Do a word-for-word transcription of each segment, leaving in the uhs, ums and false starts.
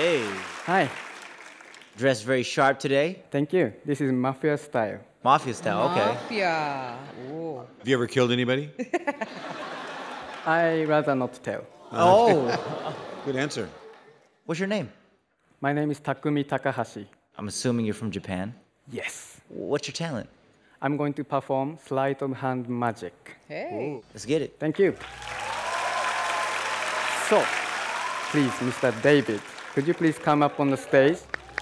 Hey. Hi. Dressed very sharp today. Thank you. This is mafia style. Mafia style, okay. Mafia. Oh. Have you ever killed anybody? I rather not tell. Oh. Good answer. What's your name? My name is Takumi Takahashi. I'm assuming you're from Japan. Yes. What's your talent? I'm going to perform sleight of hand magic. Hey. Ooh. Let's get it. Thank you. So, please, Mister David, could you please come up on the stage?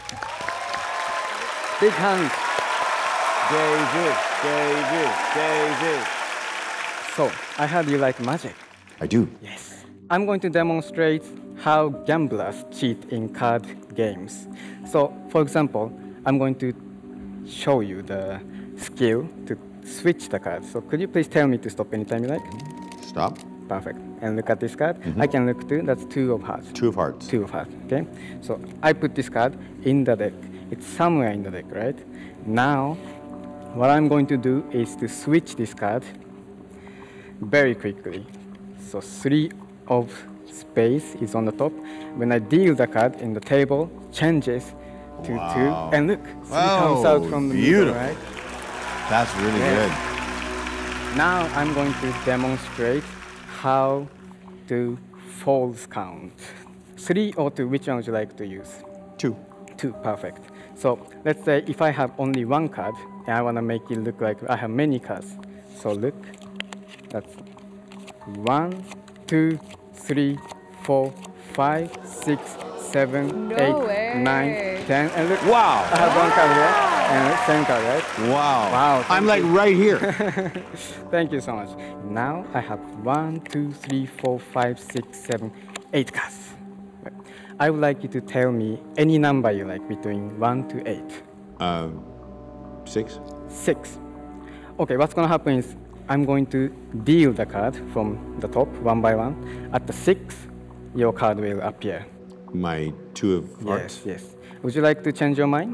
Big hand. David, David, David. So, I heard you like magic. I do. Yes. I'm going to demonstrate how gamblers cheat in card games. So, for example, I'm going to show you the skill to switch the card. So, could you please tell me to stop anytime you like? Stop. Perfect. And look at this card. Mm-hmm. I can look too. That's two of hearts. Two of hearts. Two of hearts. Okay. So I put this card in the deck. It's somewhere in the deck, right? Now, what I'm going to do is to switch this card very quickly. So three of space is on the top. When I deal the card in the table, changes to Wow. two. And look, three Wow, comes out from the beautiful. middle, right? That's really Yeah. good. Now I'm going to demonstrate how to false count. Three or two, which one would you like to use? Two. Two, perfect. So let's say if I have only one card, and I want to make it look like I have many cards. So look, that's one, two, three, four, five, six, seven, No eight, way. nine, ten, and look, Wow. I have one card here, and same card, right? Wow. Wow, I'm thank like you. right here. Thank you so much. Now I have one, two, three, four, five, six, seven, eight cards. I would like you to tell me any number you like between one to eight. Uh, six. Six. Okay, what's going to happen is I'm going to deal the card from the top one by one. At the six, your card will appear. My two of hearts. Yes, yes. Would you like to change your mind?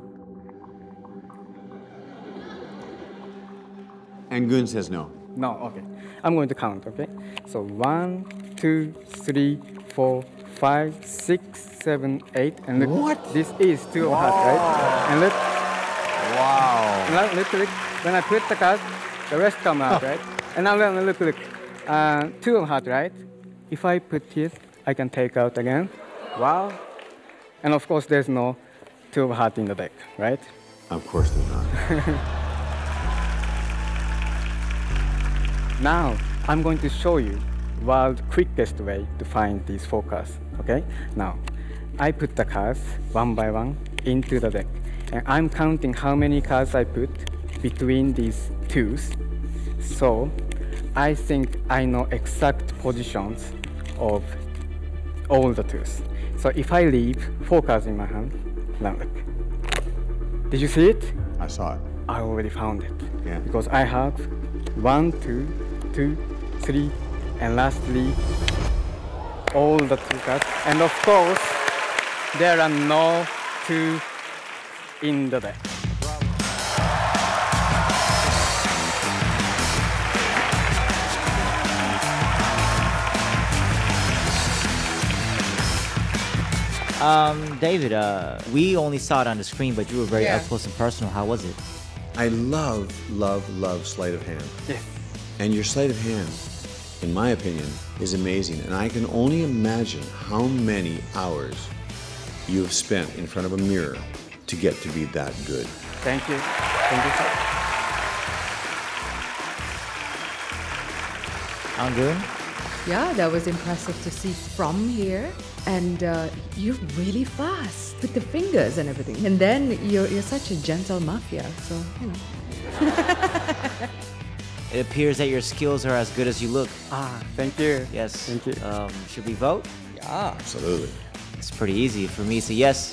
And Gun says no. No, okay. I'm going to count, okay? So one, two, three, four, five, six, seven, eight, and look. What? This is two of hearts, right? And look, Wow. now look, look. When I put the card, the rest come out, right? And now look, look, look. Uh, two of hearts, right? If I put here, I can take out again. Wow. And of course, there's no two of hearts in the deck, right? Of course there's not. Now, I'm going to show you world's quickest way to find these four cards, okay? Now, I put the cards one by one into the deck. And I'm counting how many cards I put between these twos. So, I think I know exact positions of all the twos. So if I leave four cards in my hand, now look. Did you see it? I saw it. I already found it. Yeah. Because I have one, two, two, three, and lastly, all the two cards. And of course, there are no two in the deck. Um, David, uh, we only saw it on the screen, but you were very Yeah. up close and personal. How was it? I love, love, love sleight of hand. Yes. And your sleight of hand, in my opinion, is amazing. And I can only imagine how many hours you have spent in front of a mirror to get to be that good. Thank you. Thank you, sir. Angun? Yeah, that was impressive to see from here. And uh, you're really fast with the fingers and everything. And then you're, you're such a gentle mafia, so, you know. It appears that your skills are as good as you look. Ah, thank you. Yes. Thank you. Um, should we vote? Yeah. Absolutely. It's pretty easy. For me, it's a yes.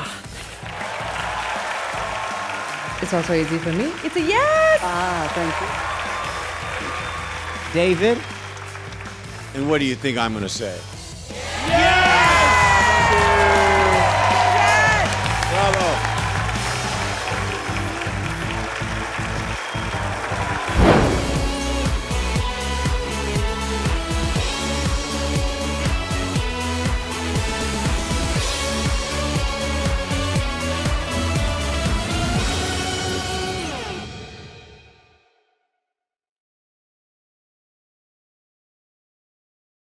It's also easy for me. It's a yes! Ah, thank you. David? And what do you think I'm going to say?